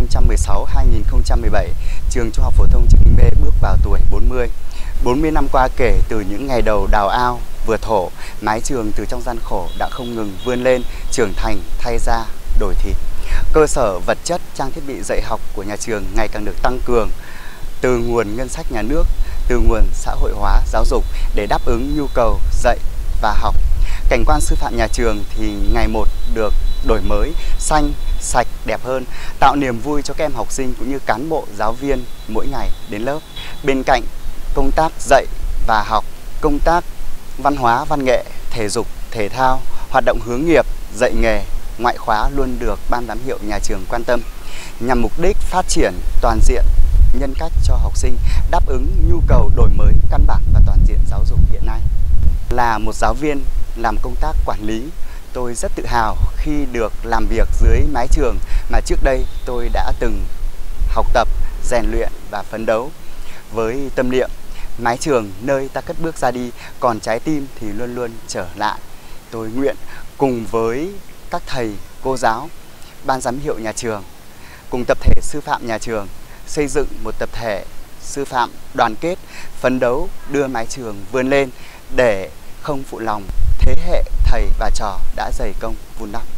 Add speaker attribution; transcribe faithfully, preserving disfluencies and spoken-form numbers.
Speaker 1: không trăm mười sáu hai nghìn không trăm mười bảy, trường Trung học phổ thông Trương Minh Bê bước vào tuổi bốn mươi. bốn mươi năm qua kể từ những ngày đầu đào ao, vừa thổ, mái trường từ trong gian khổ đã không ngừng vươn lên, trưởng thành, thay da, đổi thịt. Cơ sở vật chất, trang thiết bị dạy học của nhà trường ngày càng được tăng cường từ nguồn ngân sách nhà nước, từ nguồn xã hội hóa giáo dục để đáp ứng nhu cầu dạy và học. Cảnh quan sư phạm nhà trường thì ngày một được đổi mới, xanh, sạch, đẹp hơn, tạo niềm vui cho các em học sinh cũng như cán bộ, giáo viên mỗi ngày đến lớp. Bên cạnh công tác dạy và học, công tác văn hóa, văn nghệ, thể dục, thể thao, hoạt động hướng nghiệp, dạy nghề, ngoại khóa luôn được ban giám hiệu nhà trường quan tâm nhằm mục đích phát triển toàn diện nhân cách cho học sinh, đáp ứng nhu cầu đổi mới căn bản và toàn diện giáo dục hiện nay. Là một giáo viên làm công tác quản lý, tôi rất tự hào khi được làm việc dưới mái trường mà trước đây tôi đã từng học tập, rèn luyện và phấn đấu với tâm niệm mái trường nơi ta cất bước ra đi, còn trái tim thì luôn luôn trở lại. Tôi nguyện cùng với các thầy, cô giáo, ban giám hiệu nhà trường, cùng tập thể sư phạm nhà trường xây dựng một tập thể sư phạm đoàn kết, phấn đấu đưa mái trường vươn lên để không phụ lòng thế hệ thầy và trò đã dày công vun đắp.